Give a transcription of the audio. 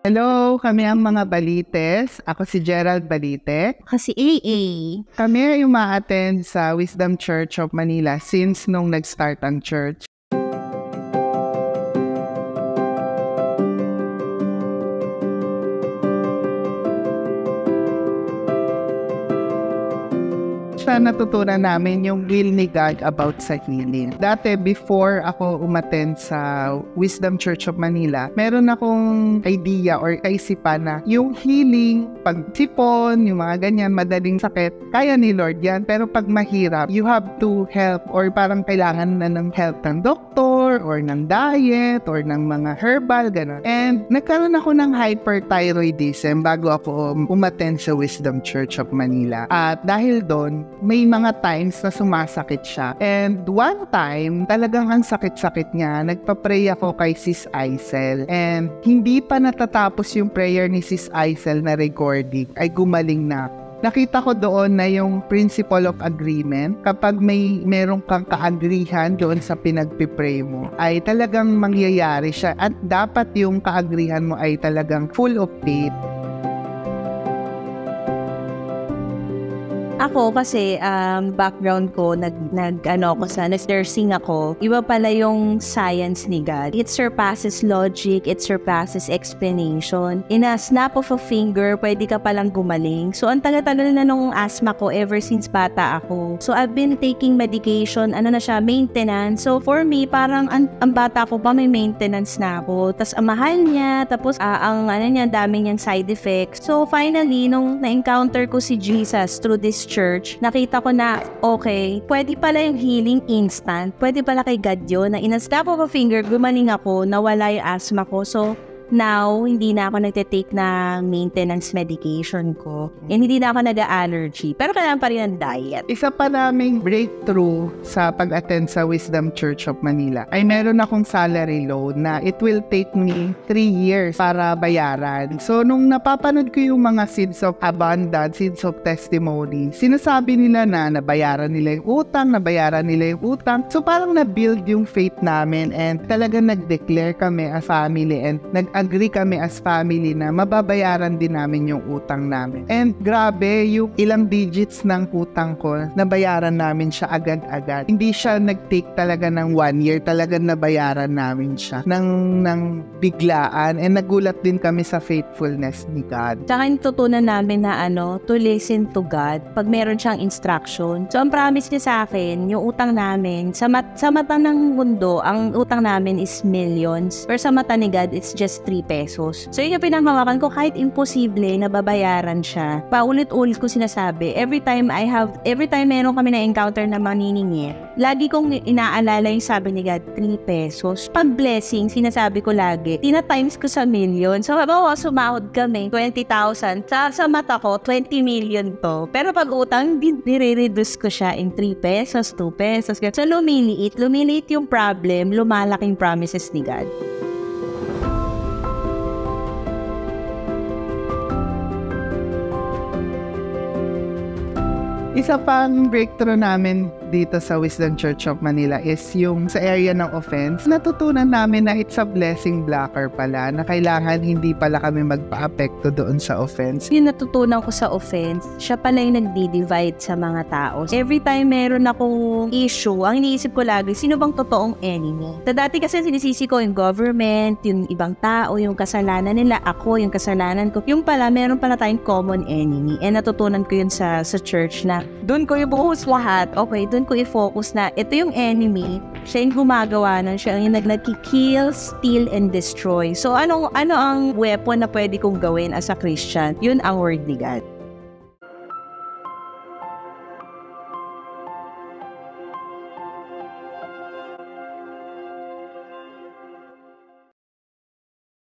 Hello, kami ang mga Balites. Ako si Gerald Balite. Kasi AA. Kami ay uma-attend sa Wisdom Church of Manila since nung nag-start ang church. Natutunan namin yung will ni God about sa healing. Dati, before ako umattend sa Wisdom Church of Manila, meron akong idea or kaisipan na yung healing, pagsipon, yung mga ganyan, madaling sakit, kaya ni Lord yan. Pero pag mahirap, you have to help or parang kailangan na ng help ng doktor or ng diet or ng mga herbal, gano'n. And nagkaroon ako ng hyperthyroidism bago ako umattend sa Wisdom Church of Manila. At dahil doon, may mga times na sumasakit siya. And one time, talagang ang sakit-sakit niya. Nagpa-pray ako kay Sis Aisel. And hindi pa natatapos yung prayer ni Sis Aisel na recording, ay gumaling na. Nakita ko doon na yung principle of agreement, kapag merong kang kaagrihan doon sa pinagpipray mo, ay talagang mangyayari siya. At dapat yung kaagrihan mo ay talagang full of faith. Ako kasi background ko nag-nursing ako. Iba pala yung science ni God. It surpasses logic, it surpasses explanation. In a snap of a finger, pwede ka palang gumaling. So ang tagal-tagal na nung asthma ko ever since bata ako. So I've been taking medication, maintenance. So for me, parang ang bata ko pa may maintenance na ako. Tapos ang mahal niya, tapos dami niyang side effects. So finally, nung na-encounter ko si Jesus through this church, nakita ko na, okay, pwede pala yung healing instant. Pwede pala kay God yun, na in a snap of a finger, gumaling ako, nawala yung asthma ko. So, now, hindi na ako nagte-take ng maintenance medication ko. And hindi na ako nag-allergy. Pero kailangan pa rin ang diet. Isa pa naming breakthrough sa pag-attend sa Wisdom Church of Manila ay meron akong salary loan na it will take me 3 years para bayaran. So, nung napapanood ko yung mga Seeds of Abundance, Seeds of Testimony, sinasabi nila na nabayaran nila yung utang, So, parang na-build yung faith namin and talagang nag-declare kami as family and agree kami as family na mababayaran din namin yung utang namin. And grabe, yung ilang digits ng utang ko, nabayaran namin siya agad-agad. Hindi siya nag-take talaga ng 1 year, talagang nabayaran namin siya ng biglaan. And nagulat din kami sa faithfulness ni God. Tsaka natutunan namin na to listen to God pag meron siyang instruction. So ang promise niya sa akin, yung utang namin, sa mata ng mundo, ang utang namin is millions. Pero sa mata ni God, it's just 3 pesos. So yun yung pinanghawakan ko, kahit imposible na babayaran siya. Paulit-ulit ko sinasabi, every time meron kami na encounter na maniningil, lagi kong inaalala yung sabi ni God, 3 pesos. Pag blessing, sinasabi ko lagi, tina-times ko sa million. So sumahod kami, 20,000. Sa mata ko, 20 million to. Pero pag utang, nire-reduce ko siya in 3 pesos, 2 pesos. So lumiliit yung problem, lumalaking promises ni God. Isa pang breakthrough namin dito sa Wisdom Church of Manila is yung sa area ng offense. Natutunan namin na it's a blessing blocker pala, na kailangan hindi pala kami magpa-apekto doon sa offense. Yung natutunan ko sa offense, siya pala yung nagdi-divide sa mga tao. Every time meron akong issue, ang iniisip ko lagi, sino bang totoong enemy? Dati kasi sinisisi ko yung government, yung ibang tao, yung kasalanan nila, ako, yung kasalanan ko. Yung pala, meron pala tayong common enemy. And natutunan ko yun sa church na doon ko ibuhos lahat. Okay, doon ko i-focus na ito yung enemy, siya yung gumagawa nun, siya yung nag-kill, steal, and destroy. So, ano ang weapon na pwede kong gawin as a Christian? Yun ang word ni God.